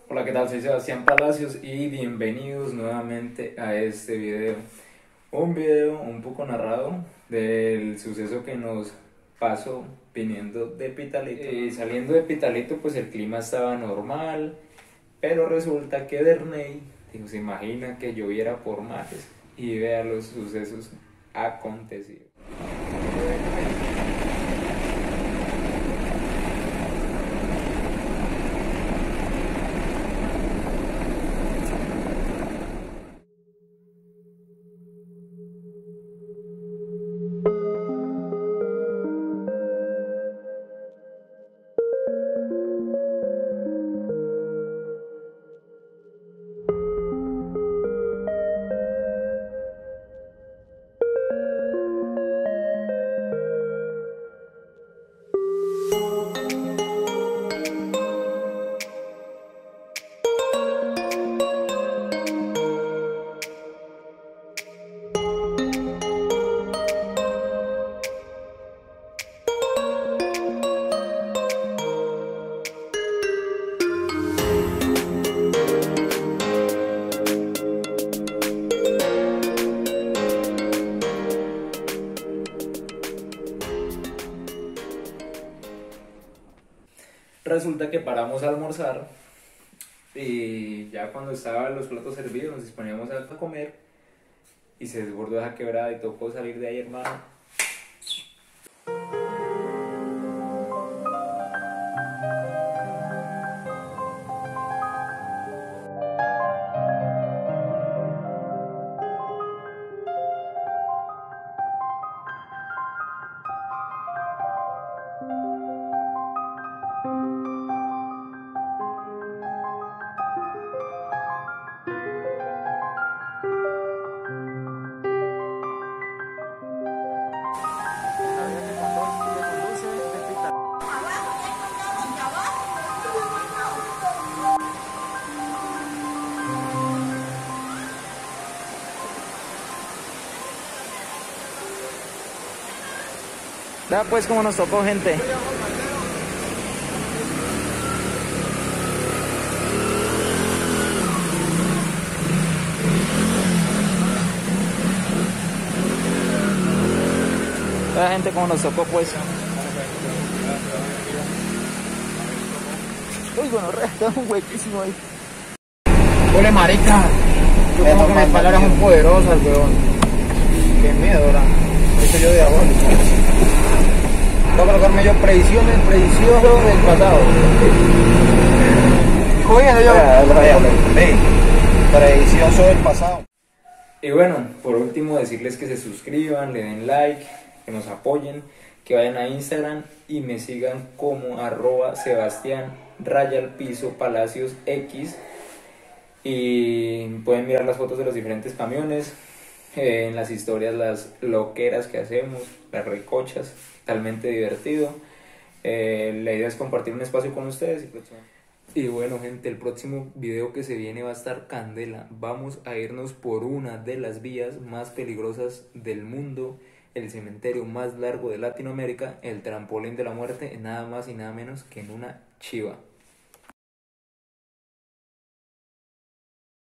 Hola, ¿qué tal? Soy Sebastián Palacios y bienvenidos nuevamente a este video. Un video un poco narrado del suceso que nos pasó viniendo de Pitalito. Y saliendo de Pitalito, pues el clima estaba normal, pero resulta que Derney, se imagina que lloviera por mares y vea los sucesos acontecidos. Resulta que paramos a almorzar y ya cuando estaban los platos servidos nos disponíamos a comer y se desbordó esa quebrada y tocó salir de ahí, hermano. Vea pues como nos tocó, gente. Vea, gente, como nos tocó, pues. Uy, bueno, está un huequísimo ahí. Ole, marica. Como que mis palabras son poderosas, weón. Qué miedo, ¿verdad? Por eso yo diabólico. Voy a colocarme yo predicciones del pasado. Oye, yo. Predicción sobre el pasado. Y bueno, por último decirles que se suscriban, le den like, que nos apoyen, que vayan a Instagram y me sigan como @Sebastián_Palacios X y pueden mirar las fotos de los diferentes camiones, en las historias las loqueras que hacemos, las recochas, totalmente divertido. La idea es compartir un espacio con ustedes y bueno, gente, el próximo video que se viene va a estar candela. Vamos a irnos por una de las vías más peligrosas del mundo, el cementerio más largo de Latinoamérica, el trampolín de la muerte, nada más y nada menos que en una chiva.